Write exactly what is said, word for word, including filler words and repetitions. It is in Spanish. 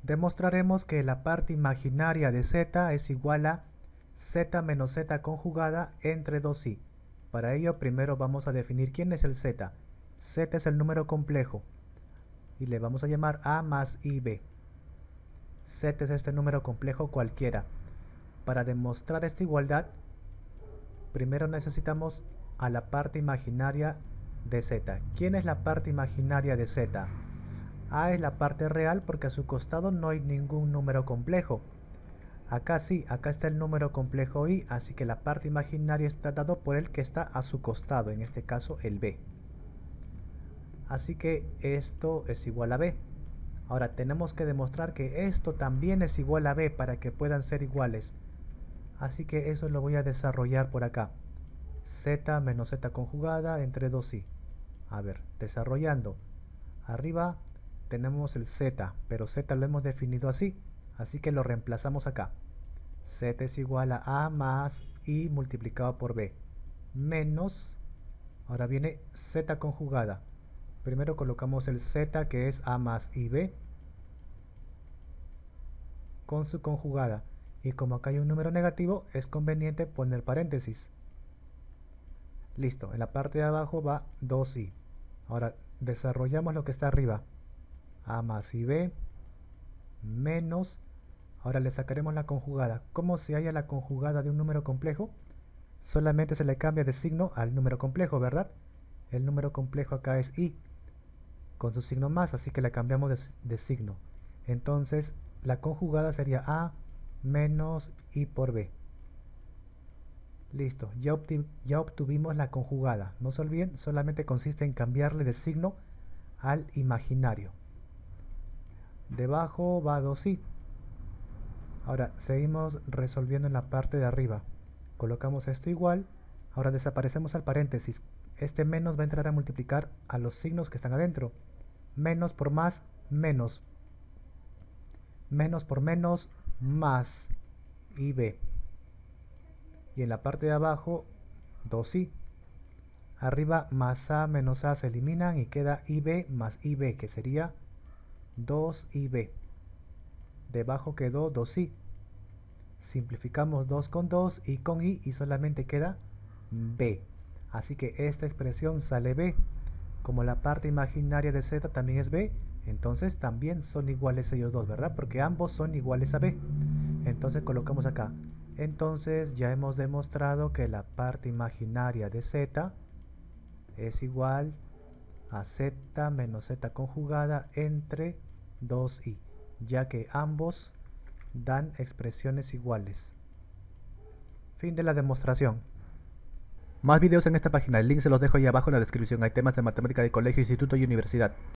Demostraremos que la parte imaginaria de z es igual a z menos z conjugada entre dos i. Para ello primero vamos a definir quién es el z. Z es el número complejo y le vamos a llamar a más ib. Z es este número complejo cualquiera. Para demostrar esta igualdad, primero necesitamos a la parte imaginaria de z. ¿Quién es la parte imaginaria de z? A es la parte real porque a su costado no hay ningún número complejo. Acá sí, acá está el número complejo i, así que la parte imaginaria está dado por el que está a su costado, en este caso el b. Así que esto es igual a b. Ahora tenemos que demostrar que esto también es igual a b para que puedan ser iguales. Así que eso lo voy a desarrollar por acá. Z menos z conjugada entre dos i. A ver, desarrollando. Arriba tenemos el z, pero z lo hemos definido así, así que lo reemplazamos acá. Z es igual a a más i multiplicado por b, menos, ahora viene z conjugada. Primero colocamos el z, que es a más ib, con su conjugada. Y como acá hay un número negativo, es conveniente poner paréntesis. Listo, en la parte de abajo va dos i. Ahora desarrollamos lo que está arriba. A más ib menos, ahora le sacaremos la conjugada. ¿Cómo se halla la conjugada de un número complejo? Solamente se le cambia de signo al número complejo, ¿verdad? El número complejo acá es i, con su signo más, así que le cambiamos de, de signo. Entonces la conjugada sería a menos i por b. Listo, ya, obtu ya obtuvimos la conjugada. No se olviden, solamente consiste en cambiarle de signo al imaginario. Debajo va dos i. Ahora seguimos resolviendo en la parte de arriba. Colocamos esto igual. Ahora desaparecemos al paréntesis. Este menos va a entrar a multiplicar a los signos que están adentro. Menos por más, menos. Menos por menos, más ib. Y en la parte de abajo, dos i. Arriba más a menos a se eliminan y queda ib más ib, que sería dos ib. Debajo quedó dos i. Simplificamos dos con dos y con i y solamente queda b. Así que esta expresión sale b. Como la parte imaginaria de z también es b, entonces también son iguales ellos dos, ¿verdad? Porque ambos son iguales a b. Entonces colocamos acá. Entonces ya hemos demostrado que la parte imaginaria de z es igual a z menos z conjugada entre dos i, ya que ambos dan expresiones iguales. Fin de la demostración. Más videos en esta página, el link se los dejo ahí abajo en la descripción. Hay temas de matemática de colegio, instituto y universidad.